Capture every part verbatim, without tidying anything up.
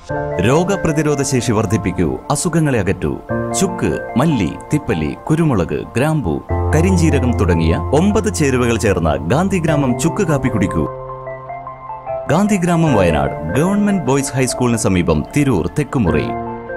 രോഗപ്രതിരോധ ശേഷി വർദ്ധിപ്പിക്കൂ, അസുഖങ്ങളെ അകറ്റൂ. ചുക്ക്, മല്ലി, തിപ്പല്ലി, കുരുമുളക്, ഗ്രാമ്പു, കരിഞ്ചീരകം തുടങ്ങിയ ഒമ്പത് ചേരുവകൾ ചേർന്ന ഗാന്ധിഗ്രാമം ചുക്ക് കാപ്പി കുടിക്കൂ. ഗാന്ധിഗ്രാമം, വയനാട് ഗവൺമെന്റ് ബോയ്സ് ഹൈസ്കൂളിന് സമീപം, തിരൂർ, തെക്കുമുറി.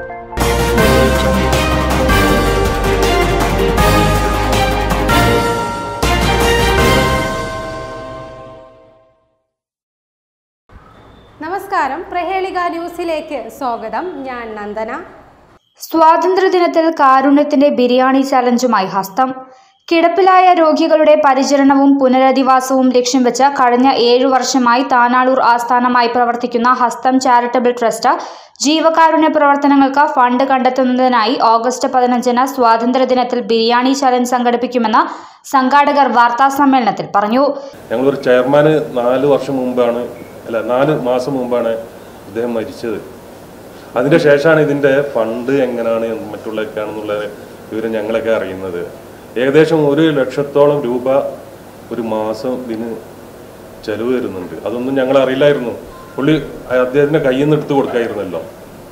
നമസ്കാരം, പ്രഹേളിക ന്യൂസിലേക്ക് സ്വാഗതം. ഞാൻ നന്ദന. സ്വാതന്ത്ര്യദിനത്തിൽ കാരുണ്യത്തിന്റെ ബിരിയാണി ചലഞ്ചുമായി ഹസ്തം. കിടപ്പിലായ രോഗികളുടെ പരിചരണവും പുനരധിവാസവും ലക്ഷ്യം വെച്ച് കഴിഞ്ഞ ഏഴു വർഷമായി താനാളൂർ ആസ്ഥാനമായി പ്രവർത്തിക്കുന്ന ഹസ്തം ചാരിറ്റബിൾ ട്രസ്റ്റ് ജീവകാരുണ്യ പ്രവർത്തനങ്ങൾക്ക് ഫണ്ട് കണ്ടെത്തുന്നതിനായി ഓഗസ്റ്റ് പതിനഞ്ചിന് സ്വാതന്ത്ര്യദിനത്തിൽ ബിരിയാണി ചലഞ്ച് സംഘടിപ്പിക്കുമെന്ന് സംഘാടകർ വാർത്താ സമ്മേളനത്തിൽ പറഞ്ഞു. ഞങ്ങളൊരു ചെയർമാന് നാല് വർഷം മുമ്പാണ് അല്ല നാല് മാസം മുമ്പാണ് ഇദ്ദേഹം മരിച്ചത്. അതിൻ്റെ ശേഷമാണ് ഇതിൻ്റെ ഫണ്ട് എങ്ങനെയാണ് മറ്റുള്ളതൊക്കെയാണെന്നുള്ള വിവരം ഞങ്ങളൊക്കെ അറിയുന്നത്. ഏകദേശം ഒരു ലക്ഷത്തോളം രൂപ ഒരു മാസം ഇതിന് ചെലവ് വരുന്നുണ്ട്. അതൊന്നും ഞങ്ങൾ അറിയില്ലായിരുന്നു. പുള്ളി അദ്ദേഹത്തിൻ്റെ കയ്യിൽ നിന്ന് എടുത്ത് കൊടുക്കായിരുന്നല്ലോ.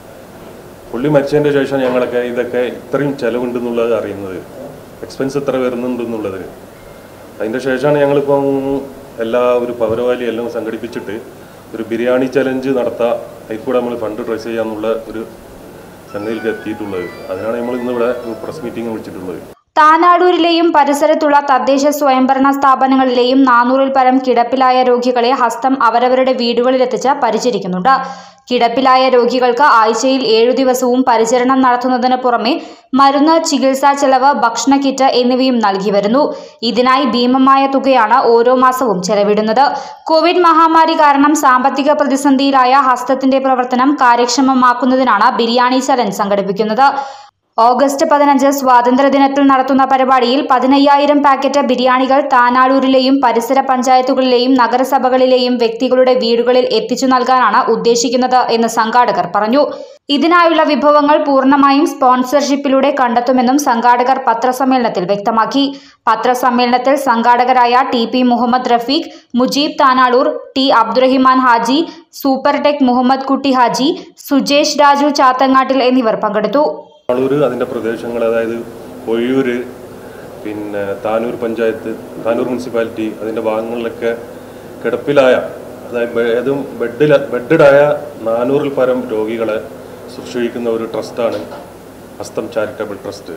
പുള്ളി മരിച്ചതിൻ്റെ ശേഷം ഞങ്ങളൊക്കെ ഇതൊക്കെ ഇത്രയും ചെലവുണ്ടെന്നുള്ളത് അറിയുന്നത്, എക്സ്പെൻസ് എത്ര വരുന്നുണ്ടെന്നുള്ളത്. അതിൻ്റെ ശേഷമാണ് ഞങ്ങളിപ്പം എല്ലാ ഒരു പൗരവാലി എല്ലാം സംഘടിപ്പിച്ചിട്ട് ഒരു ബിരിയാണി ചലഞ്ച് നടത്താം, അതിൽ കൂടെ നമ്മൾ ഫണ്ട് ട്രേസ് ചെയ്യാന്നുള്ള ഒരു സംഗതിയിലേക്ക് എത്തിയിട്ടുള്ളത്. അതിനാണ് നമ്മൾ ഇന്നിവിടെ പ്രസ് മീറ്റിംഗ് വിളിച്ചിട്ടുള്ളത്. താനാളൂരിലെയും പരിസരത്തുള്ള തദ്ദേശ സ്വയംഭരണ സ്ഥാപനങ്ങളിലെയും നാനൂറിൽ പരം കിടപ്പിലായ രോഗികളെ ഹസ്തം അവരവരുടെ വീടുകളിലെത്തിച്ച് പരിചരിക്കുന്നുണ്ട്. കിടപ്പിലായ രോഗികൾക്ക് ആഴ്ചയിൽ ഏഴു ദിവസവും പരിചരണം നടത്തുന്നതിന് പുറമെ മരുന്ന്, ചികിത്സാ ചെലവ്, ഭക്ഷണ കിറ്റ് എന്നിവയും നൽകി വരുന്നു. ഇതിനായി ഭീമമായ തുകയാണ് ഓരോ മാസവും ചെലവിടുന്നത്. കോവിഡ് മഹാമാരി കാരണം സാമ്പത്തിക പ്രതിസന്ധിയിലായ ഹസ്തത്തിന്റെ പ്രവർത്തനം കാര്യക്ഷമമാക്കുന്നതിനാണ് ബിരിയാണി ചലഞ്ച് സംഘടിപ്പിക്കുന്നത്. ഓഗസ്റ്റ് പതിനഞ്ച് സ്വാതന്ത്ര്യദിനത്തിൽ നടത്തുന്ന പരിപാടിയിൽ പതിനയ്യായിരം പാക്കറ്റ് ബിരിയാണികൾ താനാളൂരിലെയും പരിസര പഞ്ചായത്തുകളിലെയും നഗരസഭകളിലെയും വ്യക്തികളുടെ വീടുകളിൽ എത്തിച്ചു നൽകാനാണ് ഉദ്ദേശിക്കുന്നത് എന്ന് സംഘാടകർ പറഞ്ഞു. ഇതിനായുള്ള വിഭവങ്ങൾ പൂർണ്ണമായും സ്പോൺസർഷിപ്പിലൂടെ കണ്ടെത്തുമെന്നും സംഘാടകർ പത്രസമ്മേളനത്തിൽ വ്യക്തമാക്കി. പത്രസമ്മേളനത്തിൽ സംഘാടകരായ T P Muhammad Rafeeq, Mujeeb Thanalur, T Abdurahiman Haji, Supertech Muhammad Kutty Haji, Sujesh Raju ചാത്തങ്ങാട്ടിൽ എന്നിവർ പങ്കെടുത്തു. താനൂർ, അതിൻ്റെ പ്രദേശങ്ങൾ, അതായത് ഒഴിയൂർ, പിന്നെ താനൂർ പഞ്ചായത്ത്, താനൂർ മുനിസിപ്പാലിറ്റി, അതിൻ്റെ ഭാഗങ്ങളിലൊക്കെ കിടപ്പിലായ, അതായത് ഏതും ബെഡിൽ ബെഡഡായ നാനൂറിൽ പരം രോഗികളെ ശുശ്രൂഷിക്കുന്ന ഒരു ട്രസ്റ്റാണ് ഹസ്തം ചാരിറ്റബിൾ ട്രസ്റ്റ്.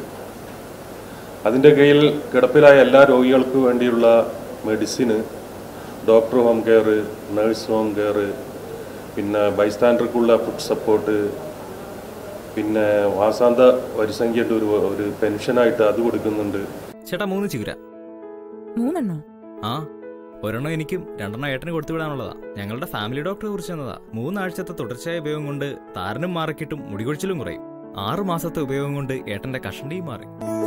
അതിൻ്റെ കീഴിൽ കിടപ്പിലായ എല്ലാ രോഗികൾക്കും വേണ്ടിയുള്ള മെഡിസിന്, doctor home care, nurse home care, പിന്നെ ബൈസ്റ്റാൻഡർക്കുള്ള ഫുഡ് സപ്പോർട്ട്, പിന്നെ വാസാന്ത വരിസംഖ്യയുടെ ഒരു ഒരു പെൻഷനായിട്ട് അത് കൊടുക്കുന്നുണ്ട്. ചേട്ടാ, മൂന്ന് ചിഗുര. മൂന്നെണ്ണോ? ആ, ഒരെണ്ണം എനിക്കും രണ്ടെണ്ണം ഏട്ടന് കൊടുത്തു വിടാനുള്ളതാ. ഞങ്ങളുടെ ഫാമിലി ഡോക്ടറെ കുറിച്ച് തന്നതാ. മൂന്നാഴ്ചത്തെ തുടർച്ചയായ ഉപയോഗം കൊണ്ട് താരനും മാറിക്കിട്ടും മുടികൊഴിച്ചിലും കുറയും. ആറു മാസത്തെ ഉപയോഗം കൊണ്ട് ഏട്ടന്റെ കഷണ്ടിയും മാറി.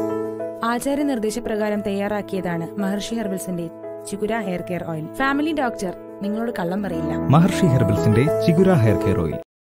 ആചാര്യ നിർദ്ദേശപ്രകാരം തയ്യാറാക്കിയതാണ് മഹർഷി ഹെർബൽസിന്റെ Chigura hair care oil. Family doctor നിങ്ങളോട് കള്ളം പറയില്ല. മഹർഷി ഹെർബൽസിന്റെ ചിഗുര ഹെയർ കെയർ ഓയിൽ.